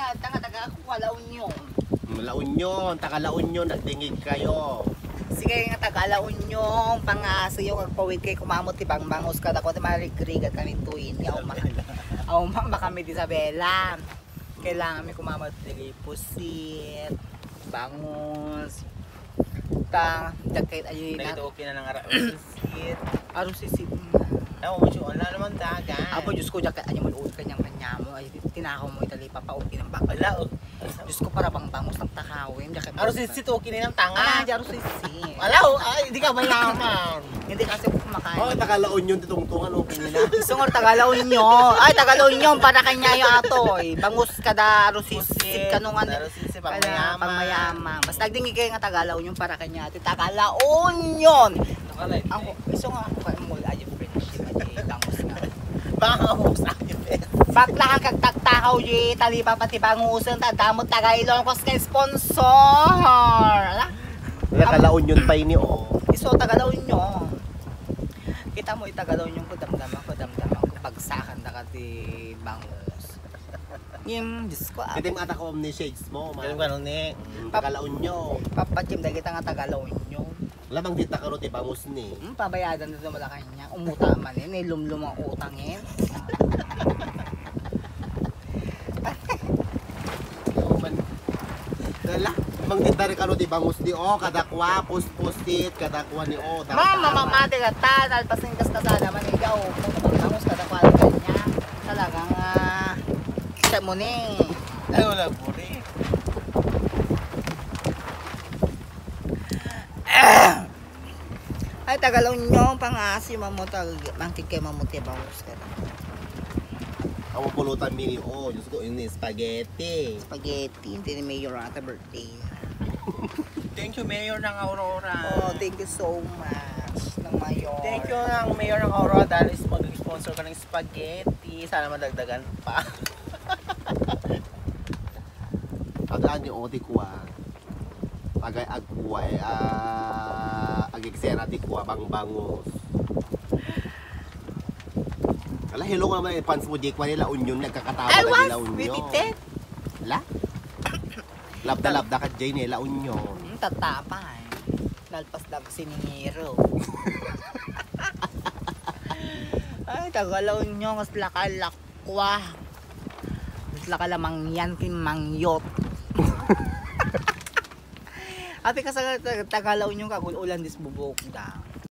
taga Union. La Union, taga La Union, nagtingig kayo. Sige nga taga Union, pangaso yung agpawid kay kumamot ti Bangbangos kada ko ti marigrigat kami tuin. Aw ma kami di Isabela. Kailangan mi kumamot ti pusit, bangus. Dagkait ayun na. Nagito okay na ng araw-sisit. Arusisit. Ako mo siya, wala naman dagat. Apo, Diyos ko, dagkait ayun maluot kanyang kanya mo. Ay, tinakaw mo itali, papauki ng bakal. Wala, Diyos ko, para bang bangus ng takawin. Araw-sisit, okay na ng tanga. Di arusisit. Wala, ay, hindi ka mayaman. Hindi kasi ako kumakain. Oh, taga La Union titungtungan okay nila. Gusto nga Tagalaw nyo. Ay, Tagalaw nyo para kanya yung atoy. Bangus kada arusisit. Kanungan. Araw-sisit, Pangmayaman. pangmayaman. Basta nagdingi kayo nga Tagalaw nyo para kanya. Tagalaw nyo. Nakalay. Ako, gusto nga ako kayo mo. Ay, yung friendship. Ay, bangus nga. Bangus, ay, Bakla kang kagtakaw yi. Talipa pati bangusan. Tadamot Tagailong ko sa sponsor. Ala? Taga La Union pa ini oh. Iso Tagalaw nyo. Kita mo itagalaw yung kudamdaman ko pagsakan na ka di bangus. Yung Diyos ko Ito yung ata ko ni shades mo. ganun ganun ni. Taga La Union. papatim na kita nga tagalaw nyo. Lamang dita ka ro ti bangus ni. Pabayadan na wala kanya. Umuta man yun. Lumlum ang utangin. Dala, mang dita rin ka ro ti bangus ni oh. Kadakwa, pusit, kadakwa ni oh. Mama, mamati ka ta. Nalpasin kas kasada man ikaw. Bangus ka na kanya. Talagang siya mo ni. Ay, wala po rin. Ay, tagalaw nyo, pangasi, mamutag, mangkikay mamuti, bangus ka na. Ako pulutan mini oh. Diyos ko, yun ni spaghetti. Spaghetti, hindi ni Mayor ang ata birthday. Thank you, Mayor ng Aurora. Oh, thank you so much, ng Mayor. Thank you ng Mayor ng Aurora dahil mag-sponsor ka ng spaghetti. Sana madagdagan pa. Agaan ni Oti kuwa. Agay agkuwa eh agiksena ti kuwa bangbangos. Ala hello naman fans mo di kwa nila Union nagkakatawa I na was nila Union. repeated. La? Labda ka jay nila Union. Tatapa eh. Lalpas-lap siningiro. Ay, tagalaw nyo, mas lakalakwa. Mas lakalamang yan kin mangyot. Ate ka sa tagalaw nyo, kagulan dis bubok da.